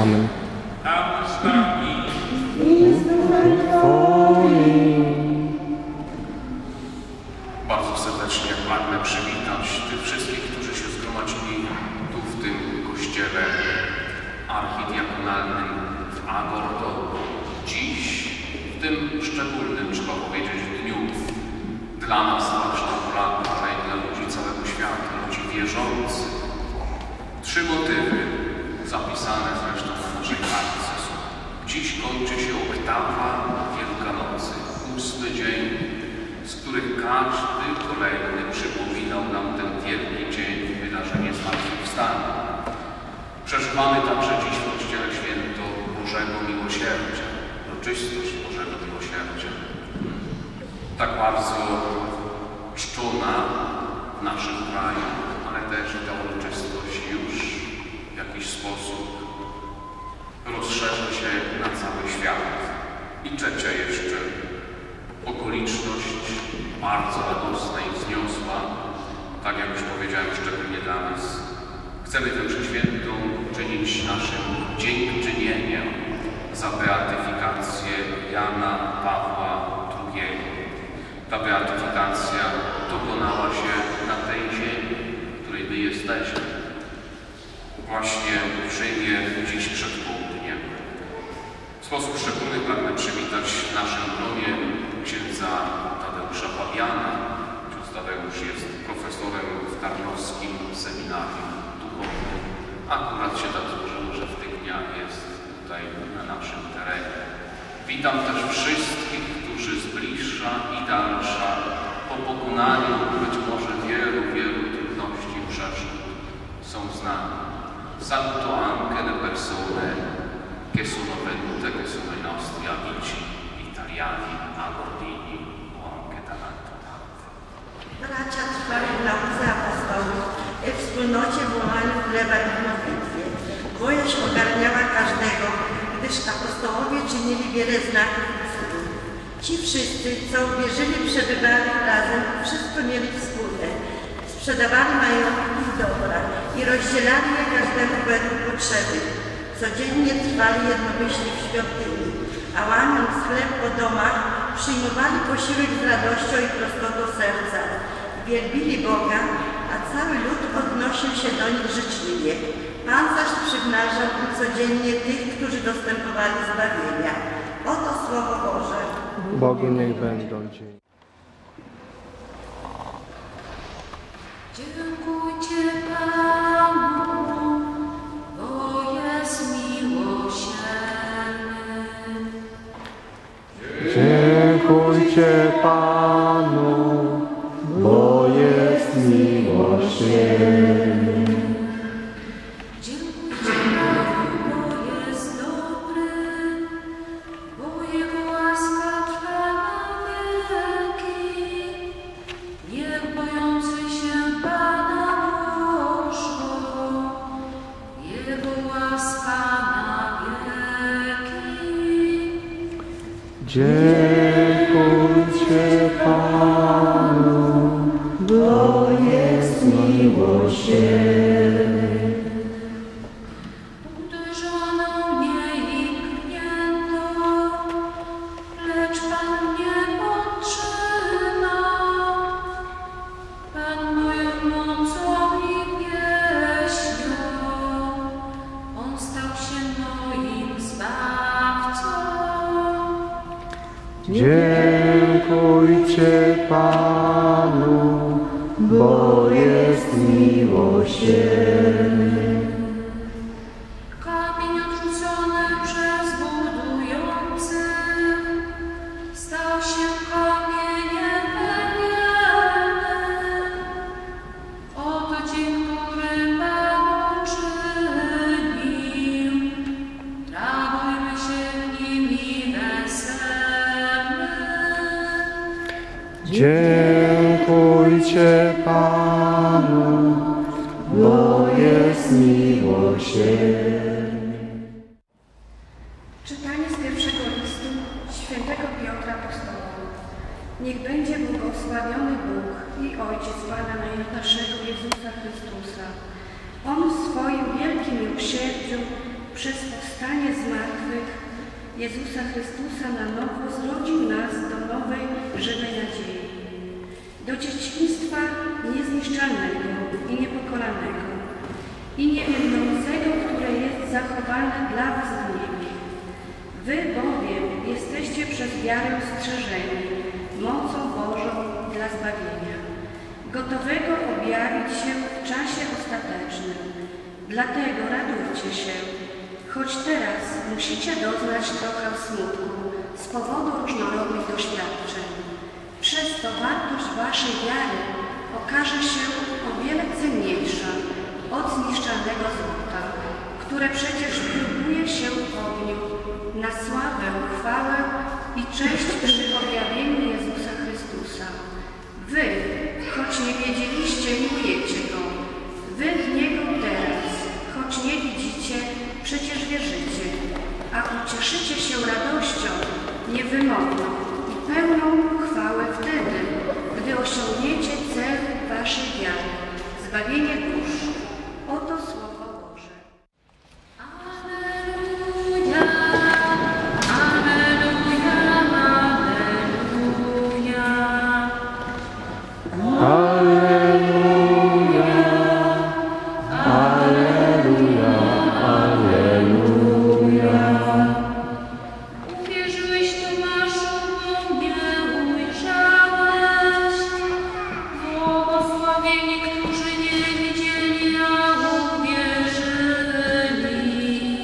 Amen. Tam z nami I z duchem Twoim. bardzo serdecznie pragnę przywitać tych wszystkich, którzy się zgromadzili tu w tym kościele archidiakonalnym w Agordo. Dziś, w tym szczególnym, trzeba powiedzieć, dniu, dla nas właśnie Polaków, ale i dla ludzi całego świata, ludzi wierzących. 3 motywy zapisane zresztą na naszej kartce są. Dziś kończy się oktawa Wielkanocy, 8. dzień, z których każdy kolejny przypominał nam ten wielki dzień wydarzenia zmartwychwstania. Przeżywamy także dziś w Kościele święto Bożego Miłosierdzia, uroczystość Bożego Miłosierdzia. Tak bardzo czczona w naszym kraju, ale też ta uroczystość już w jakiś sposób rozszerza się na cały świat. I trzecia jeszcze okoliczność bardzo radosna i wzniosła, tak jak już powiedziałem, szczególnie dla nas. Chcemy tę mszę świętą czynić naszym dziękczynieniem za beatyfikację Jana Pawła II. Ta beatyfikacja dokonała się na tej ziemi, w której my jesteśmy. Właśnie w Rzymie dziś przed południem. W sposób szczególny pragnę przywitać w naszym gronie księdza Tadeusza Pawiana. Ksiądz Tadeusz jest profesorem w Tarnowskim Seminarium Duchownym. Akurat się tak złożyło, że w tych dniach jest tutaj na naszym terenie. Witam też wszystkich, którzy z bliższa i dalsza po pokonaniu być może wielu trudności i przeszkód są z nami. Saluto anche le persone che sono venute, che sono i nostri amici italiani, agordini o anche dall'altro parte. Bracia trwali w nauce apostołów i w wspólnocie wołaniu chleba i w modlitwie. Bojaźń ogarniała każdego, gdyż apostołowie czynili wiele znaków i cudów. Ci wszyscy, co uwierzyli, przebywali razem, wszystko mieli wspólne. Sprzedawali majątki i dobra i rozdzielali je każdemu według potrzeby. Codziennie trwali jednomyślnie w świątyni, a łamiąc chleb po domach, przyjmowali posiłek z radością i prostotą serca. Wielbili Boga, a cały lud odnosił się do nich życzliwie. Pan zaś przymnażał im codziennie tych, którzy dostępowali zbawienia. Oto Słowo Boże. Bogu niech będą dzięki. Dziękujcie Panu, bo jest miłosierny. Dziękujcie Panu, bo jest miłosierny. Dziękujcie Panu, bo jest dobry, bo Jego łaska trwa na wieki. Niech bojący się Pana głoszą, Jego łaska na wieki. Dziękujcie Panu, bo jest miłosierny. Uderzono mnie i knięto, lecz Pan mnie podtrzymał. Pan moją mocą i pieśnią, On stał się moim zbawcą. Dziękujcie Panu, bo jest miłosierny. Kamień odrzucony przez budujących stał się kamieniem węgielnym. Oto dzień, który Pan uczynił. Radujmy się w nim i weselmy. Dziękujcie Panu, bo jest miłosierny. Czytanie z pierwszego listu świętego Piotra Apostoła. Niech będzie błogosławiony Bóg i Ojciec Pana naszego Jezusa Chrystusa. On w swoim wielkim miłosierdziu przez powstanie Jezusa Chrystusa na nowo zrodził nas do nowej, żywej nadziei, do dzieciństwa niezniszczalnego i niepokolanego i niewielnącego, które jest zachowane dla was w niebie. Wy bowiem jesteście przez wiarę strzeżeni mocą Bożą dla zbawienia, gotowego objawić się w czasie ostatecznym. Dlatego radujcie się, choć teraz musicie doznać trochę smutku z powodu różnorodnych doświadczeń. Przez to wartość waszej wiary okaże się o wiele cenniejsza od zniszczalnego złota, które przecież próbuje się w ogniu na sławę, chwałę i cześć przy objawieniu Jezusa Chrystusa. Wy, choć nie wiedzieliście, miłujecie Go. Wy w Niego teraz, choć nie widzicie, przecież wierzycie, a ucieszycie się radością niewymowną i pełną chwałę wtedy, gdy osiągniecie cel waszej wiary, zbawienie dusz. Oto Słowo Boże. Alleluja, alleluja, alleluja. Alleluja, alleluja, alleluja. Uwierzyłeś, Tomaszu, bo mnie ujrzałeś. Błogosławieni, którzy nie widzieli, a uwierzyli.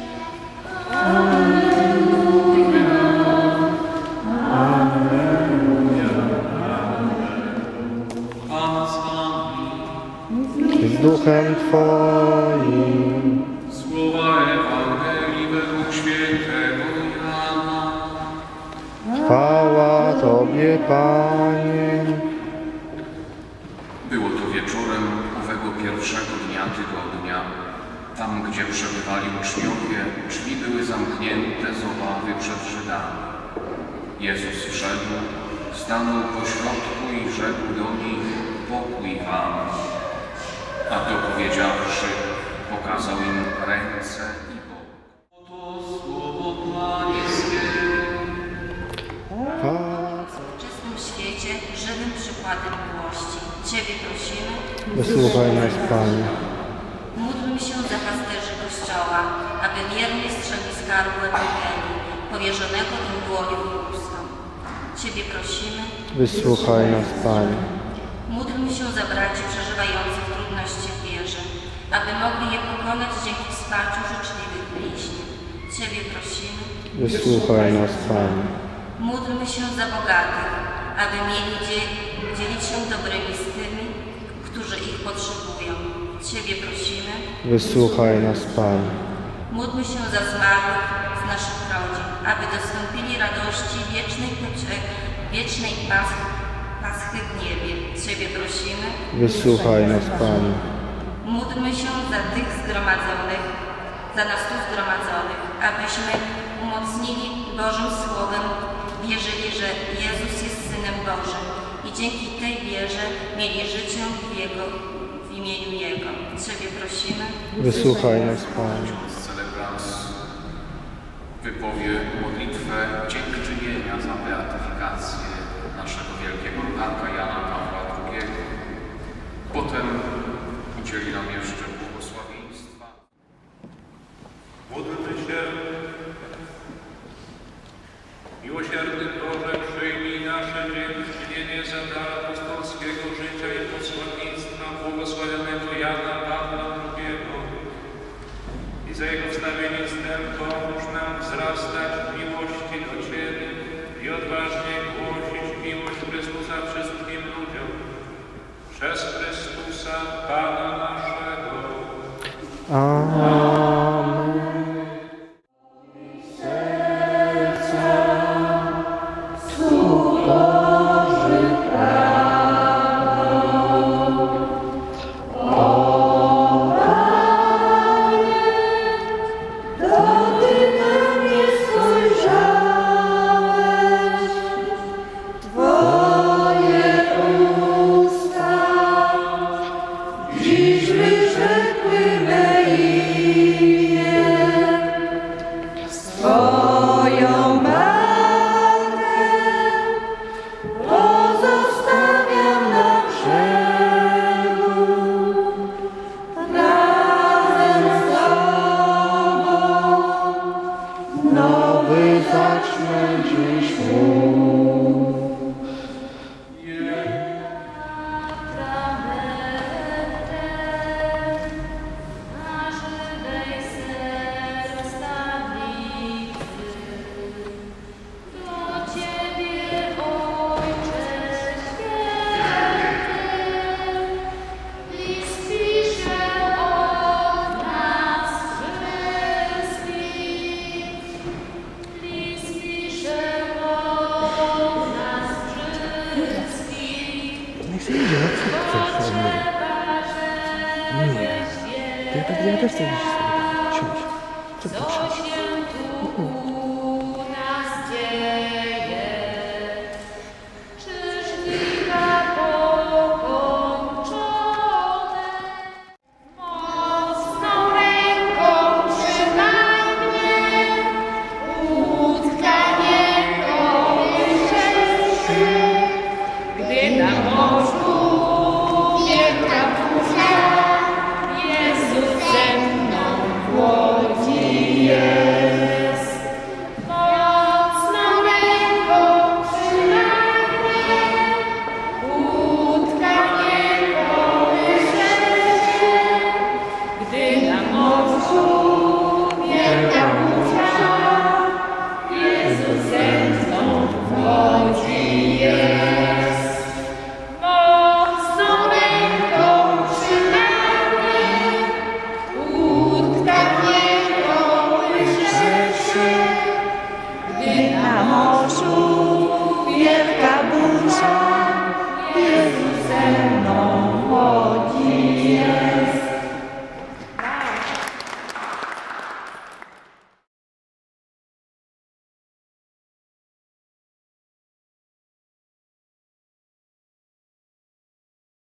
Pan z wami. Z duchem Twoim. Słowa Ewangelii według świętego Jana. Chwała Tobie, Panie. Było to wieczorem owego pierwszego dnia tygodnia. Tam, gdzie przebywali uczniowie, drzwi były zamknięte z obawy przed Żydami. Jezus wszedł, stanął pośrodku i rzekł do nich: pokój wam. A to powiedziawszy, pokazał im ręce i bok. Oto słowo Pańskie. Patrz. W współczesnym świecie żywym przykładem miłości. Ciebie prosimy, Wysłuchaj nas, Panie. módlmy się za pasterzy Kościoła, aby wiernie strzegli skarbu Ewangelii, powierzonego im dłonią i ustom. Ciebie prosimy, Wysłuchaj nas, Panie. módlmy się za braci przeżywających trudności w wierze, aby mogli je pokonać dzięki wsparciu życzliwych bliźni. Ciebie prosimy, Wysłuchaj nas, Panie. módlmy się za bogatych, aby mieli dzielić się dobrymi z tymi, którzy ich potrzebują. Ciebie prosimy, Wysłuchaj nas, Panie. módlmy się za zmarłych z naszych rodzin, aby dostąpili radości wiecznej paschy w niebie. Ciebie prosimy, Wysłuchaj nas, Panie. módlmy się za tych zgromadzonych, za nas tu zgromadzonych, abyśmy umocnili Bożym Słowem, wierzyli, że Jezus jest Synem Bożym i dzięki tej wierze mieli życie w imieniu Jego. Ciebie prosimy, Wysłuchaj nas, Panie. Ksiądz celebrant wypowie modlitwę dziękczynienia za beatyfikację naszego wielkiego rodaka Jana Pawła II. Potem udzieli nam jeszcze błogosławieństwa. Módlmy się. Miłosierny Boże, przyjmij nasze dziękczynienie za dar apostolskiego życia i posłannictwa błogosławionego Jana Pawła II i za jego wstawiennictwem pomóż nam wzrastać w miłości do Ciebie i odważnie głosić miłość Chrystusa wszystkim ludziom. Przez Chrystusa, Pana naszego. Amen. Dziś wyrzekły me Zostawić sobie tam, siądź. Co ty coś